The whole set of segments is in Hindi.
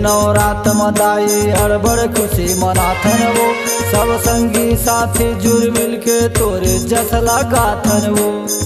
नवरात मदाई हड़बड़ खुशी मनाथन वो, सब संगी साथी जुड़ मिल के तोरे जसला गाथन वो।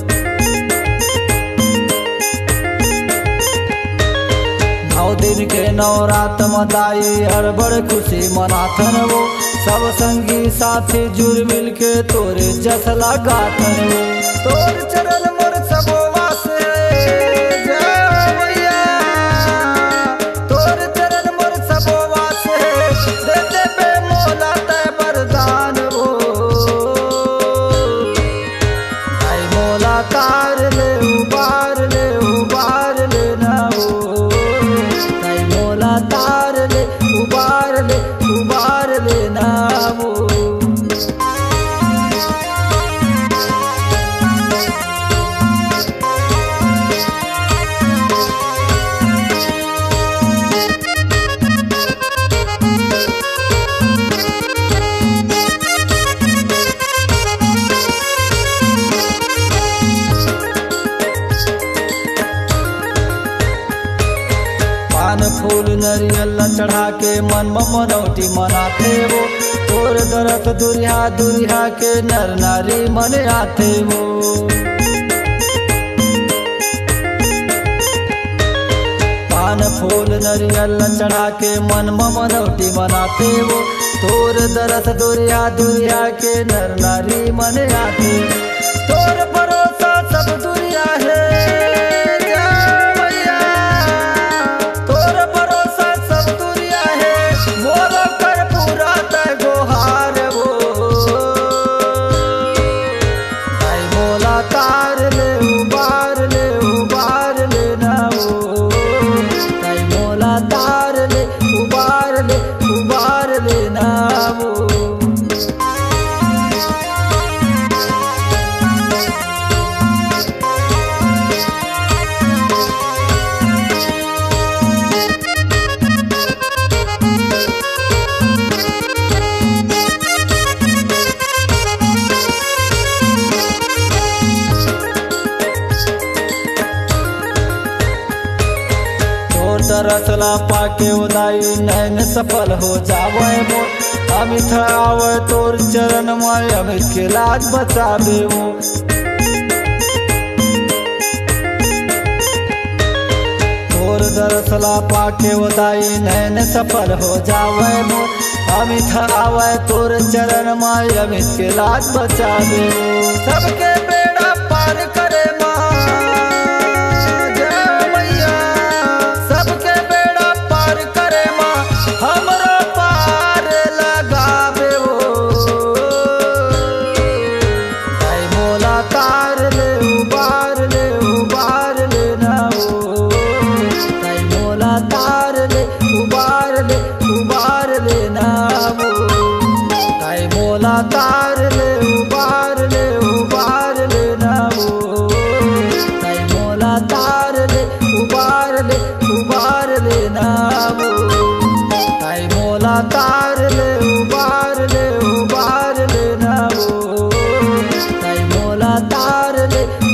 नौ दिन के नवरात मदाई हड़बड़ खुशी मनाथन वो, सब संगी साथी जुड़ मिल के तोरे जसला गाथन वो। तोर चरण मोर सबोवा से जावैया, तोर चरण मोर सबोवा से दे दे बे मोला तै वरदान वो। आई मोला तार ले उबार ले उबार ले ना वो, आई मोला तार ले उबार ले ना वो। पान फूल नरियल चढ़ा के मन मनौटी मनाते वो, तोर दरत दुरिहा दुरिहा के नर नारी मन आते वो। पान फूल नरियल चढ़ा के मन मनौटी मनाते वो, तोर दरत दुरिहा दुरिहा के नर नारी मन आते। तोर भरोसा सब दुरिया है तार ले उबार ले उबार ले ना वो, ताई मोला तार ले उबार ले ना वो। तरसला पाके उदाई नैन सफल हो जावे वो, अमित आवे तोर चरण में अमित के लाज बचावे वो। तोर दरसला पाके उदाई नैन सफल हो जावे वो, अमित आवे तोर चरण में अमित के लाज बचावे वो। सबके बेड़ा पार करे माँ हमरो पार लगावे वो। आई मोला तार ले उबार ले ना वो, आई मोला तार ले उबार ले ना वो। आई मोला तार ले उबार ले ना वो, आई मोला तार ले उबार ले ना वो। आई मोला तार ले उबार ले ना वो, आई मोला तार ले